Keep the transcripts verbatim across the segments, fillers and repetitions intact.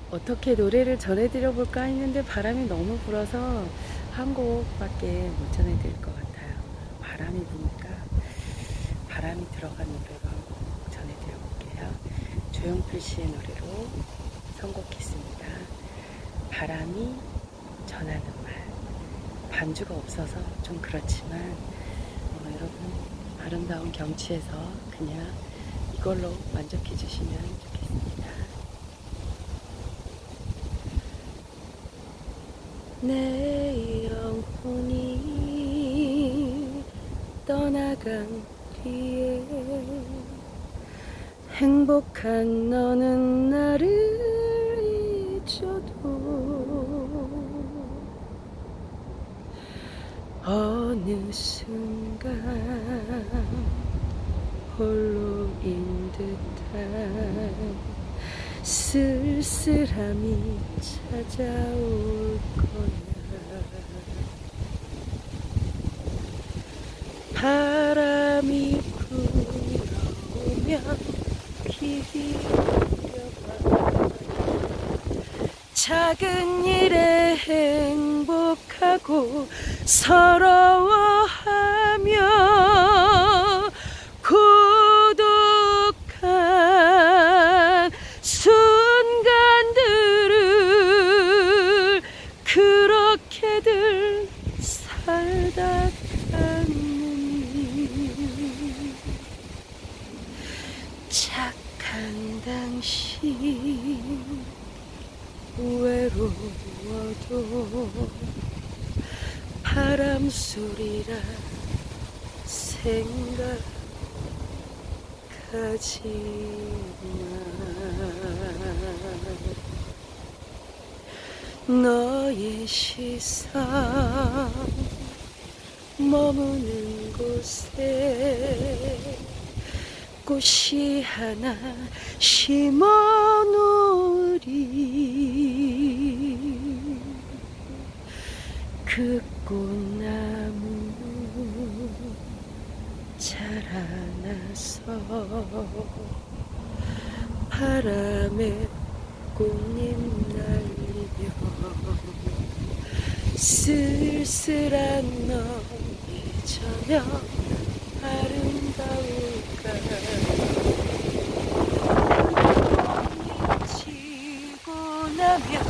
어떻게 노래를 전해드려 볼까 했는데 바람이 너무 불어서 한 곡밖에 못 전해드릴 것 같아요. 바람이 부니까 바람이 들어간 노래로 한 곡 전해드려 볼게요. 조용필 씨의 노래로 선곡했습니다. 바람이 전하는 말. 반주가 없어서 좀 그렇지만 어, 여러분 아름다운 경치에서 그냥 이걸로 만족해 주시면 좋겠습니다. 내 영혼이 떠나간 뒤에 행복한 너는 나를 잊어도 어느 순간 홀로인 듯한 쓸쓸함이 찾아올 거야. 바람이 불어오면 귀 기울여봐. 작은 일에 행복하고 서러워하며 고독한 순간들을 그렇게들 살다 갔느니 착한 당신 외로워도 바람 소리라 생각하지 마. 너의 시선 머무는 곳에 꽃이 하나 심어놓으리. 그 꽃나무 자라나서 바람에 꽃잎 날리며 쓸쓸한 너의 저녁 아름다울까. 지고 나면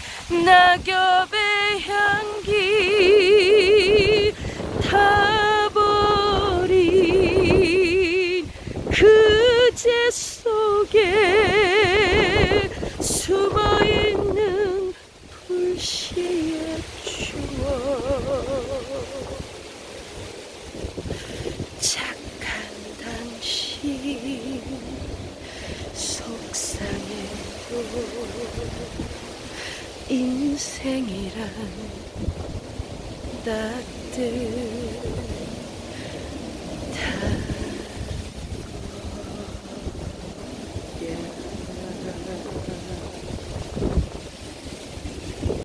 낙엽의 향기 타버린 그제 속에 숨어있는 불씨의 추억. 착한 당신 속상해도 인생이란 따뜻